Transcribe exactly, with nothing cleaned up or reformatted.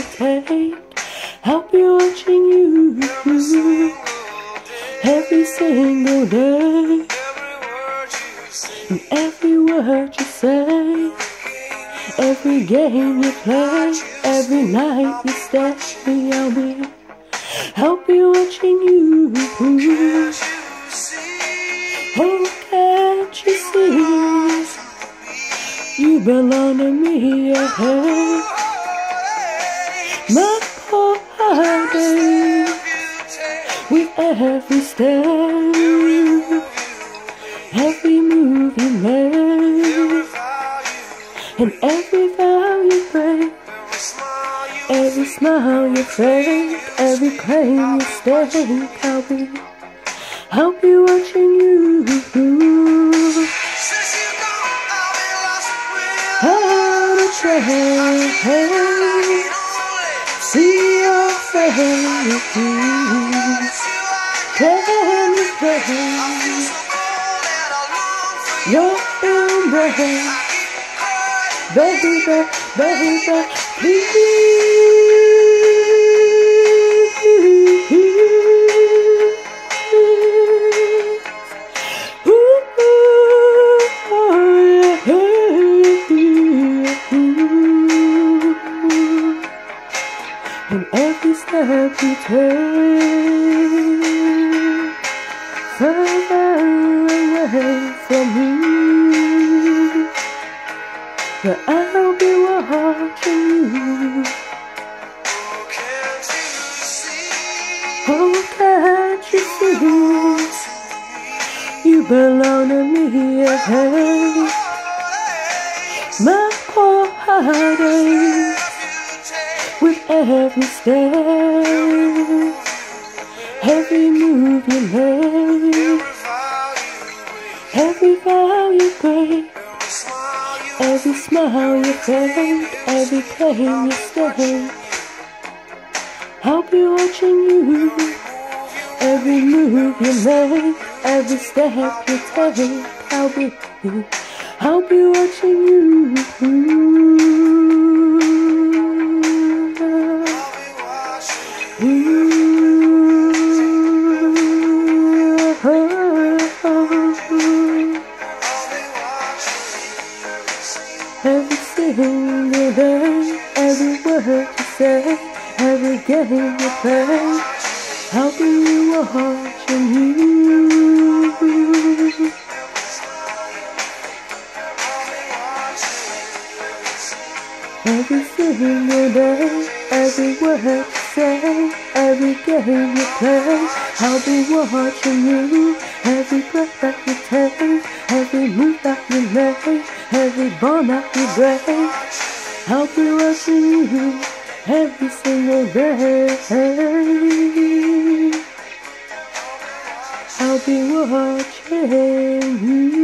take. I'll be watching you every single day, and every word you say, every game you play, every night you stay. I'll be, I'll be watching you. Oh, can't you see? You belong to me, yeah. My poor heartache, with every step, every move you make, and every vow you break, every smile you fake, every claim you stake. I'll be, I'll be watching you. How to try, see your face, can you play your embrace, baby, baby, please. And every step you take, further away from me, but I'll be watching you. Oh, can't you see? You belong to me, yeah. My poor heartache, with every step, every move you make, every vow you break, every smile you fake, every claim you stake. I'll be watching you, every move you make, every step you take. I'll be, I'll be watching you. Every single day, every word you say, every game you play, I'll be watching you. Every single day, every word you say, every game you play, I'll be watching you. Every breath that you take, every move that you make, every bond that you break, I'll be watching you every single day. I'll be watching you.